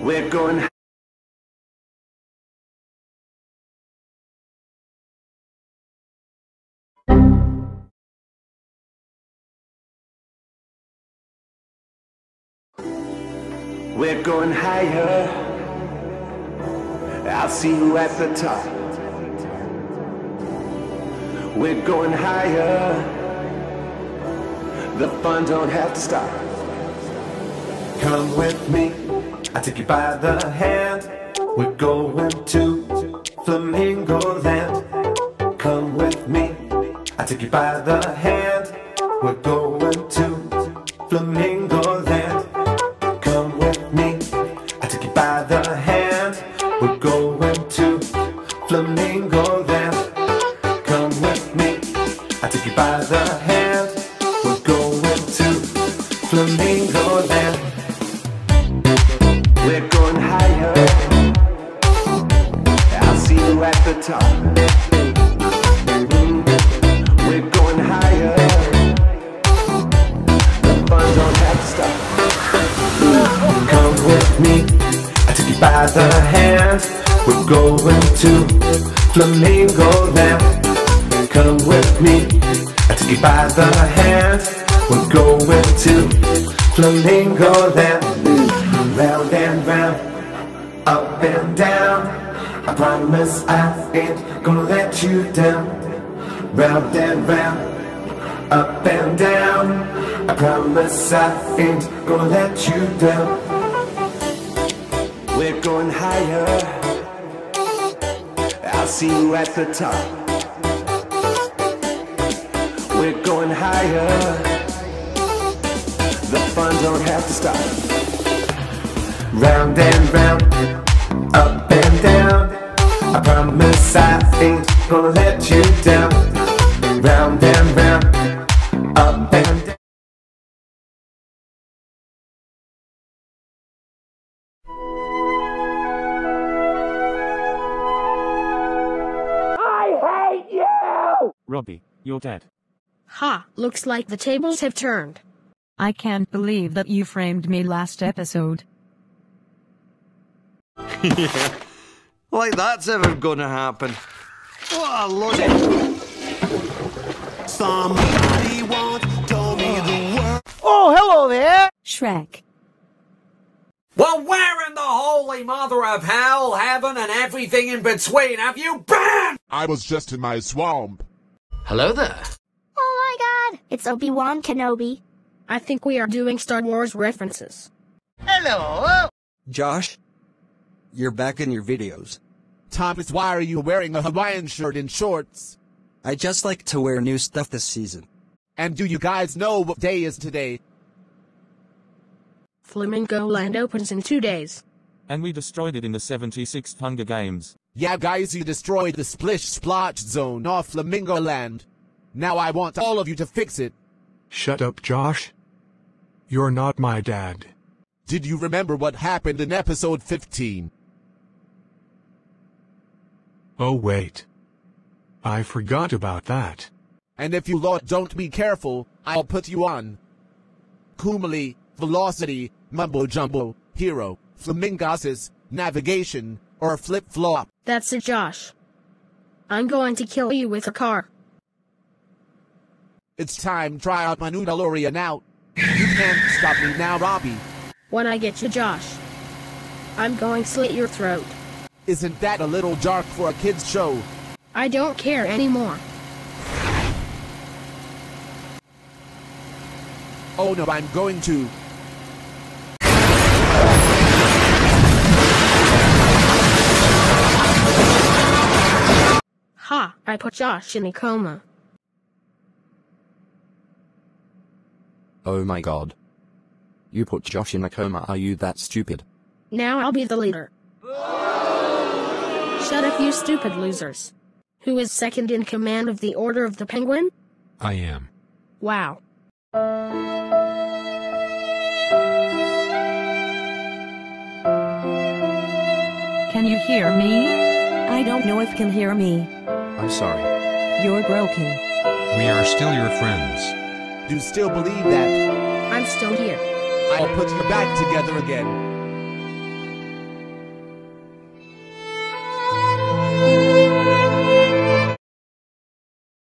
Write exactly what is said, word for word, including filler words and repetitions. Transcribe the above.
We're going. We're going higher. I'll see you at the top. We're going higher. The fun don't have to stop. Come with me, I'll take you by the hand. We're going to Flamingo Land. Come with me, I'll take you by the hand. We're going to Flamingo Land. Come with me, I'll take you by the hand. We're going to Flamingo Land. Come with me, I'll take you by the hand. We're going to Flamingo Land. We're going higher. I'll see you at the top. Mm-hmm. We're going higher. The fun don't have to stop. Come with me, I take you by the hand. We're going to Flamingo Land. Come with me, I take you by the hand. We're going to Flamingo Land. Round and round, up and down. I promise I ain't gonna let you down. Round and round, up and down. I promise I ain't gonna let you down. We're going higher. I'll see you at the top. We're going higher. The fun don't have to stop. Round and round, up and down. I promise I ain't gonna let you down. Round and round, up and down. I hate you! Robbie, you're dead. Ha, looks like the tables have turned. I can't believe that you framed me last episode. Yeah, like that's ever gonna happen. What a load of... Somebody once told me the word. Oh, hello there! Shrek. Well, where in the holy mother of hell, heaven, and everything in between have you been? I was just in my swamp. Hello there. Oh my god, it's Obi-Wan Kenobi. I think we are doing Star Wars references. Hello! Josh, you're back in your videos. Thomas, why are you wearing a Hawaiian shirt and shorts? I just like to wear new stuff this season. And do you guys know what day is today? Flamingo Land opens in two days. And we destroyed it in the seventy-sixth Hunger Games. Yeah, guys, you destroyed the Splish Splotch Zone off Flamingo Land. Now I want all of you to fix it. Shut up, Josh. You're not my dad. Did you remember what happened in episode fifteen? Oh, wait. I forgot about that. And if you lot don't be careful, I'll put you on Kumali, Velocity, Mumbo Jumbo, Hero, Flamingosis, Navigation, or Flip Flop. That's it, Josh. I'm going to kill you with a car. It's time, try out my new DeLorean out. You can't stop me now, Robbie. When I get you, Josh, I'm going to slit your throat. Isn't that a little dark for a kid's show? I don't care anymore. Oh no, I'm going to. Ha, I put Josh in a coma. Oh my god. You put Josh in a coma, are you that stupid? Now I'll be the leader. Shut up, you stupid losers. Who is second in command of the Order of the Penguin? I am. Wow. Can you hear me? I don't know if you can hear me. I'm sorry. You're broken. We are still your friends. Do you still believe that? I'm still here. I'll put you back together again.